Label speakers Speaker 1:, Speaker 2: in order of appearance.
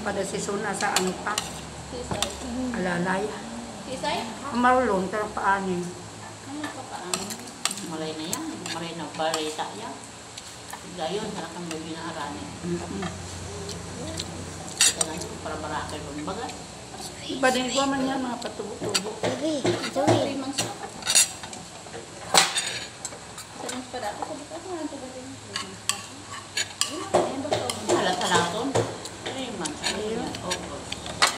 Speaker 1: pada si Suna sa ano pa,
Speaker 2: Sisay.
Speaker 1: alalay.
Speaker 2: Sisay?
Speaker 1: Marulong, pero paano?
Speaker 2: Ano pa paano?
Speaker 3: Malay na yan. Malay na barita yan. Gayon, halakang may binaharani. Ito na yun, para marakal mo. Baga,
Speaker 1: Iba din ko man yan, mga patubo-tubo.
Speaker 4: Joey,
Speaker 2: 3 months na pa. 7 months pa dapat. Sabi ko, ano ang tubo